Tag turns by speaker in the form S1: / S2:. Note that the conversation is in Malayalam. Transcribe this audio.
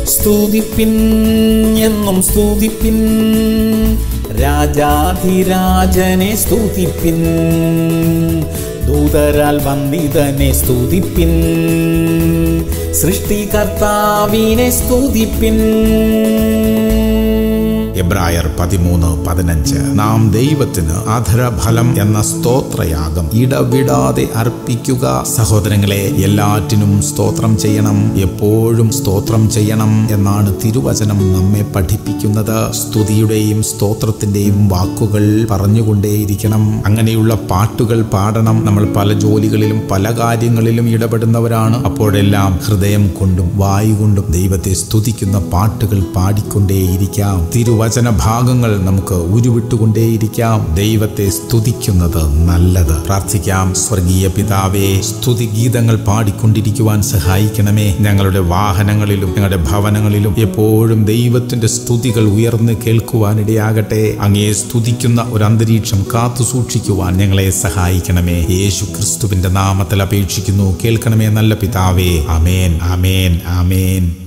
S1: സ്തുതിപ്പിൻ എന്നും സ്തുതിപ്പിൻ, രാജാധിരാജനെ സ്തുതിപ്പിൻ, ദൂതരാൽ വന്ദിതനെ സ്തുതിപ്പിൻ, സൃഷ്ടികർത്താവിനെ സ്തുതിപ്പിൻ.
S2: എബ്രായർ 13:15. നാം ദൈവത്തിന് അധരഫലം എന്ന സ്തോത്രയാഗം ഇടവിടാതെ അർപ്പിക്കുക. സഹോദരങ്ങളെ, എല്ലാറ്റിനും സ്തോത്രം ചെയ്യണം, എപ്പോഴും സ്തോത്രം ചെയ്യണം എന്നാണ് തിരുവചനം നമ്മെ പഠിപ്പിക്കുന്നത്. സ്തുതിയുടെയും സ്തോത്രത്തിന്റെയും വാക്കുകൾ പറഞ്ഞുകൊണ്ടേയിരിക്കണം. അങ്ങനെയുള്ള പാട്ടുകൾ പാടണം. നമ്മൾ പല ജോലികളിലും പല കാര്യങ്ങളിലും ഇടപെടുന്നവരാണ്. അപ്പോഴെല്ലാം ഹൃദയം കൊണ്ടും വായുകൊണ്ടും ദൈവത്തെ സ്തുതിക്കുന്ന പാട്ടുകൾ പാടിക്കൊണ്ടേയിരിക്കാം. തിരുവചന ഭാഗങ്ങൾ നമുക്ക് ഉരുവിട്ടുകൊണ്ടേയിരിക്കാം. ദൈവത്തെ സ്തുതിക്കുന്നത് നല്ലത്. പ്രാർത്ഥിക്കാം. സ്വർഗീയ പിതാവേ, സ്തുതിഗീതങ്ങൾ പാടിക്കൊണ്ടിരിക്കുവാൻ സഹായിക്കണമേ. ഞങ്ങളുടെ വാഹനങ്ങളിലും ഞങ്ങളുടെ ഭവനങ്ങളിലും എപ്പോഴും ദൈവത്തിന്റെ സ്തുതികൾ ഉയർന്ന് കേൾക്കുവാനിടയാകട്ടെ. അങ്ങയെ സ്തുതിക്കുന്ന ഒരു അന്തരീക്ഷം കാത്തു സൂക്ഷിക്കുവാൻ ഞങ്ങളെ സഹായിക്കണമേ. യേശു ക്രിസ്തുവിന്റെ നാമത്തിൽ അപേക്ഷിക്കുന്നു. കേൾക്കണമേ നല്ല പിതാവേ. ആമേൻ, ആമേൻ, ആമേൻ.